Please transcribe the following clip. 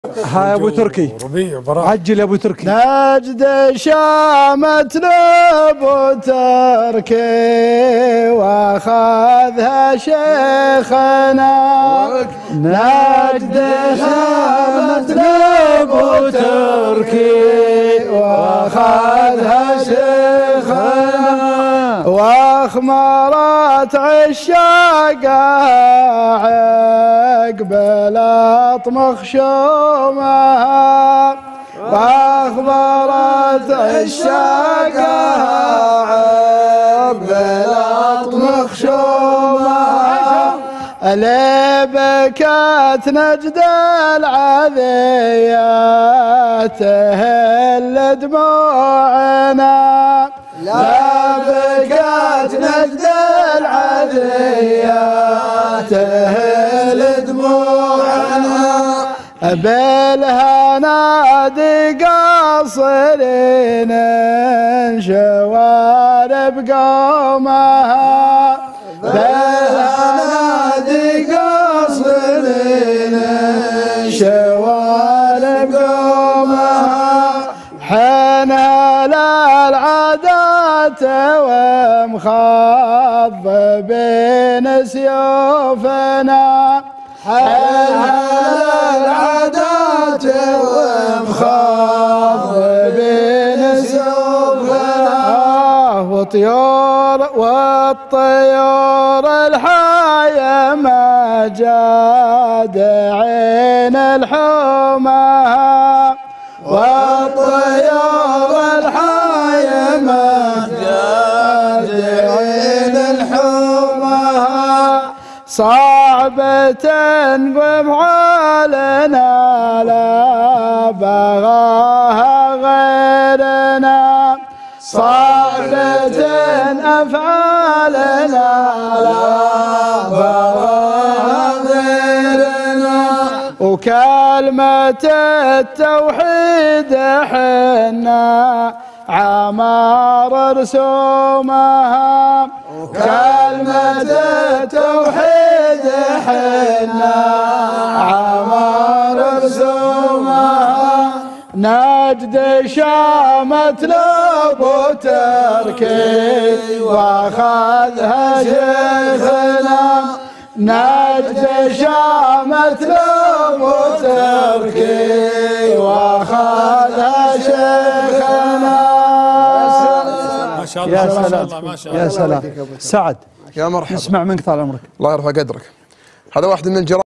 ها ابو تركي عجل يا ابو تركي. نجد شامت لابو تركي واخذها شيخنا. نجد شامت لابو تركي واخذها شيخنا. واخمرت عشاقها عقب الاطمخ شومها. واخبرت عشاقها عقب الاطمخ شومها. اللي بكت نجد العذيات تهل دموعنا. لا بكت نجد العذيات تهل دموعنا. بالهنا قاصرين شوارب قومها. بالهنا قاصرين شوارب قومها. حنها للعادات ومخضبين سيوفنا. حنها للعادات ومخضبين سيوفنا. والطيور الحية ما جاد عين الحومها. والطيور الحية ما جاد عين الحومها. صعبة بفعالنا لا بغاها غيرنا. صعبة أفعالنا لا بغاها غيرنا. وكلمة التوحيد حنا عمار رسومها. كلمة التوحيد حنا عمار رسومها. نجد شامت لابو تركي واخذها شيخنا. نجد شامت لابو تركي واخذها شيخنا. ما شاء الله. يا سلام ما شاء الله. يا سلام. سعد يا مرحبا. نسمع منك طال عمرك. الله يرفع قدرك. هذا واحد من الجرائم